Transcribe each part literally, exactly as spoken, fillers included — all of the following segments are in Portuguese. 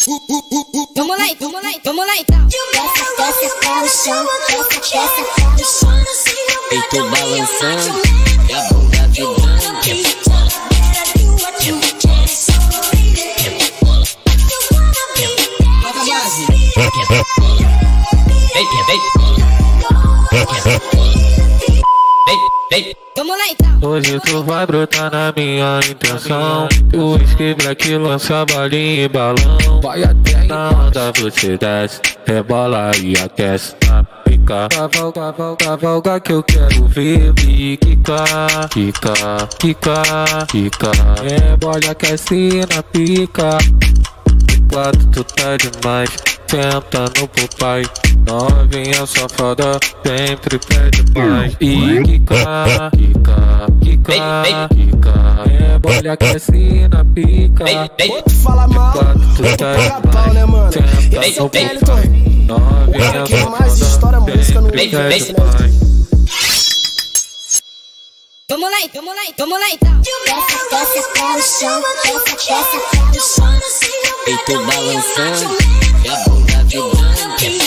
Vamos lá, vamos lá, vamos lá então. Desce até o chão, desce, desce até o chão. Peito balançando e a bunda vibrando. Vamos lá então. Hoje tu vai brotar na minha intenção. O whisky black lança balinha e balão. Vai até na onda você desce, rebola e aquece na pica. Cavalga, cavalga, cavalga que eu quero ver. E quica, quica, quica, quica. Rebola e aquece na pica. Quatro tu tá demais, senta no papai. Novinha safada, sempre pede mais. E quica, quica, quica, quica. Rebola e aquece na pica. Outro fala mal, Quatro tu outro tá paga pau, né, mano? demais, senta no papai. O cara Novinha que mais estoura safada, música no sempre universo, pede né? mais. Vamos lá, vamos lá, vamos lá então. Desce, desce até o chão, desce, desce até o chão. Peito balançando e a bunda vibrando.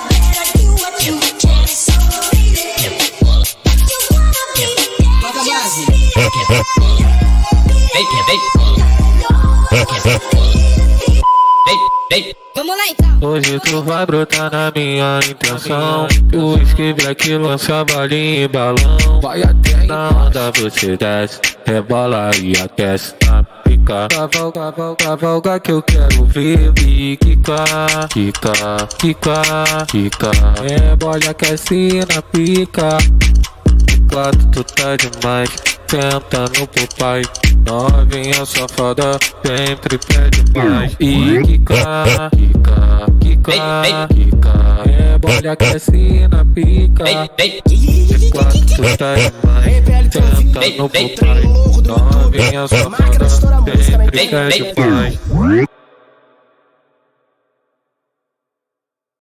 Vamos lá então. Hoje tu vai brotar na minha intenção. O whisky black lança balinha e balão. Vai até na onda você desce, rebola e aquece na pica. Cavalga, cavalga, cavalga que eu quero ver. E quica, quica, quica, quica. Rebola e aquece na pica. Quatro tu tá demais, senta no papai. Novinha safada, sempre pede mais. E quica, quica, quica, quica. Rebola e aquece na pica. Quatro tu tá demais, senta no papai. Novinha safada, sempre pede mais.